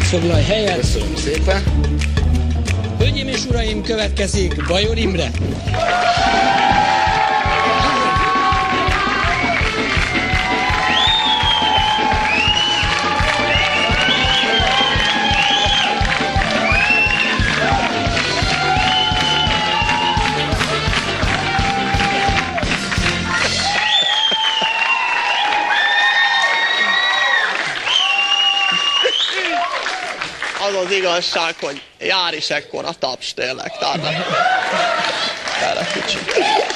Foglalj helyet. Köszönöm szépen. Hölgyeim és uraim, következik Bajor Imre. Az az igazság, hogy jár is ekkora taps tényleg, tehát erre kicsit.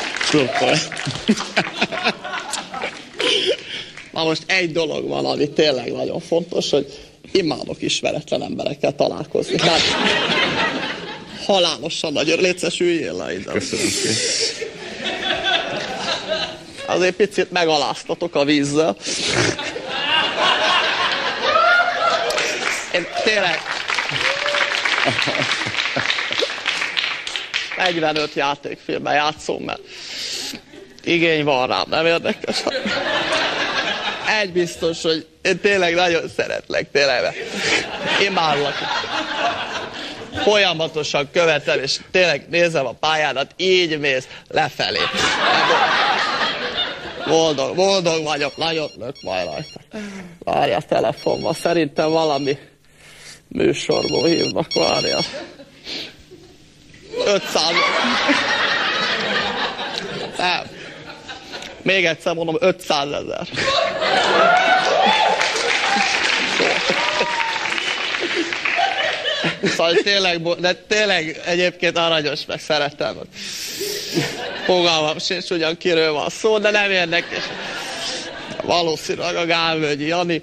Na most egy dolog van, ami tényleg nagyon fontos, hogy imádok ismeretlen emberekkel találkozni. Tehát halálosan nagyon, létszes üljél le ide. Köszönöm szépen. Azért picit megaláztatok a vízzel. Én tényleg 45 játékfilmben játszom, mert igény van rám, nem érdekes. Egy biztos, hogy én tényleg nagyon szeretlek, tényleg, mert imádlak. Folyamatosan követem, és tényleg nézem a pályádat, így mész lefelé. Boldog vagyok, nagyon lök majd rajta. Várj a telefonban, szerintem valami műsorból hívnak, várja. 500. Nem. Még egyszer mondom, 500 000. Szóval tényleg egyébként aranyos, meg szeretem. Fogalmam sincs ugyan kiről van szó, de nem érdekes. Valószínűleg a Gálvölgyi Jani.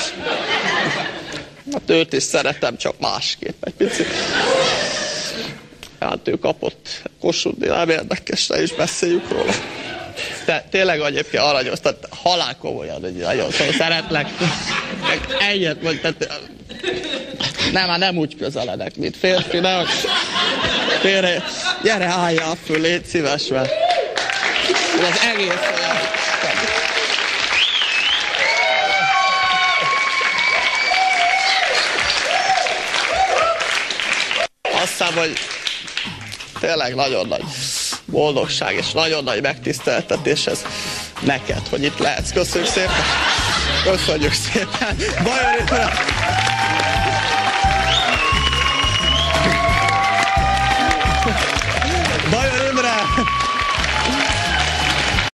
Hát őt is szeretem, csak másképp egy picit. Hát ő kapott Kossuth, nem érdekes, ne is beszéljük róla. De tényleg egyébként aranyos, tehát halál komolyan, hogy nagyon szeretlek. Egyet vagy, tehát nem úgy közeledek, mint férfi, nem. Félre, gyere, álljál föl, légy szíves, mert az egész olyan. Azt hiszem, hogy tényleg nagyon nagy boldogság és nagyon nagy megtiszteltetés ez neked, hogy itt lehetsz. Köszönjük szépen! Köszönjük szépen! Bajor Imre!